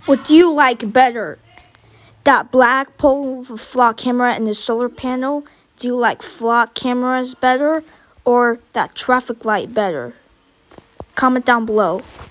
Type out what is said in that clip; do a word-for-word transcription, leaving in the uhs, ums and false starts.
What do you like better? That black pole with a flock camera and the solar panel? Do you like flock cameras better or that traffic light better? Comment down below.